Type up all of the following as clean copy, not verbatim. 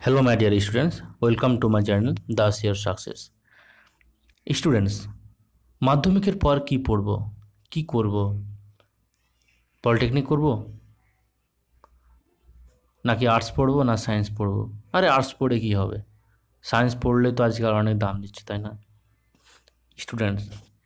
Hello, my dear students. Welcome to my channel, Thus Your Success. Students, মাধ্যমিকের পর কি পড়ব, কি করব? পলিটেকনিক করব নাকি আর্টস পড়ব না সায়েন্স পড়ব? আরে আর্টস পড়ে কি হবে? সায়েন্স পড়লে তো আজকাল অনেক দাম দিচ্ছে, তাই না? স্টুডেন্টস,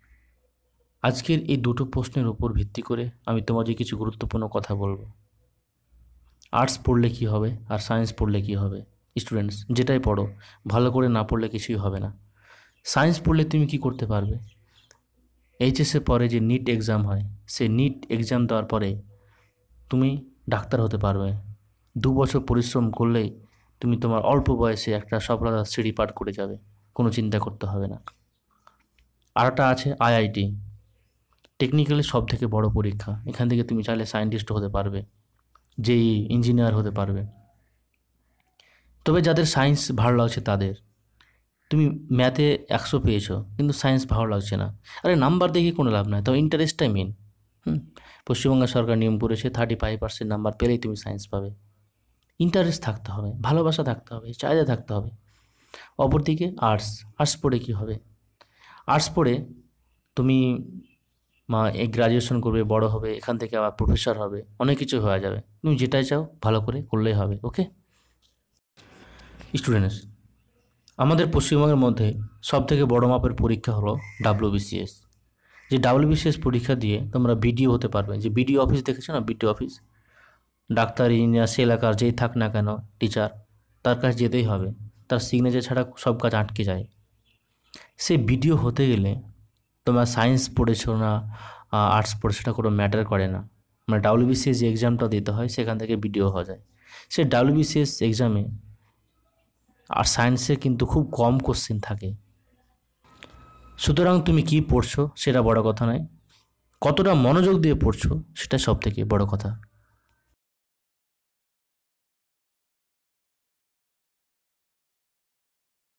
আজকের এই দুটো প্রশ্নের উপর ভিত্তি করে আমি তোমাদের কিছু গুরুত্বপূর্ণ কথা বলবো। আর্টস পড়লে কি হবে আর সায়েন্স পড়লে কি হবে? স্টুডেন্টস, যেটাই পড়ো ভালো করে না পড়লে কিছুই হবে না। সায়েন্স পড়লে তুমি কি করতে পারবে? এইচএসের পরে যে নিট এক্সাম হয়, সেই নিট এক্সাম দেওয়ার পরে তুমি ডাক্তার হতে পারবে। 2 বছর পরিশ্রম করলেই তুমি তোমার অল্প বয়সে একটা সফলতার সিঁড়ি পার করে যাবে, কোনো চিন্তা করতে হবে না। আরেকটা আছে আইআইটি, টেকনিক্যালি সব থেকে বড় পরীক্ষা। এখান থেকে তুমি চাইলে সায়েন্টিস্ট হতে পারবে, যেই ইঞ্জিনিয়ার হতে পারবে। তবে যাদের সায়েন্স ভালো লাগছে তাদের, তুমি ম্যাথে 100 পেয়েছো কিন্তু সায়েন্স ভালো লাগছে না, আরে নাম্বার দেখে কোনো লাভ নয়, তো ইন্টারেস্টটাই মেন। পশ্চিমবঙ্গ সরকার নিয়ম করেছে 35% নাম্বার পেলেই তুমি সায়েন্স পাবে। ইন্টারেস্ট থাকতে হবে, ভালোবাসা থাকতে হবে, চাহিদা থাকতে হবে। অপরদিকে আর্টস পড়ে কী হবে? আর্টস পড়ে তুমি এই গ্রাজুয়েশন করবে, বড় হবে, এখান থেকে আবার প্রফেসর হবে, অনেক কিছু হয়ে যাবে। তুমি যেটাই চাও ভালো করে করলেই হবে। ওকে স্টুডেন্টস, আমাদের পশ্চিমবঙ্গের মধ্যে সবথেকে বড় মাপের পরীক্ষা হলো WBCS। যে WBCS পরীক্ষা দিয়ে তোমরা বিডিও হতে পারবে। যে বিডিও অফিস দেখেছো না, বিডিও অফিস, ডাক্তার, ইঞ্জিনিয়ার, সে এলাকার যেই থাক না কেন, টিচার, তার কাছে যেতেই হবে। তার সিগনেচার ছাড়া সব কাজ আটকে যায়। সে বিডিও হতে গেলে তোমরা সায়েন্স পড়েছো না আর্টস পড়েছো সেটা কোনো ম্যাটার করে না। মানে WBCS যে এক্সামটা দিতে হয় সেখান থেকে বিডিও হওয়া যায়। সে WBCS এক্সামে আর সায়েন্সে কিন্তু খুব কম কোশ্চেন থাকে। সুতরাং তুমি কি পড়ছো সেটা বড় কথা নয়, কতটা মনোযোগ দিয়ে পড়ছো সেটা সব থেকে বড় কথা।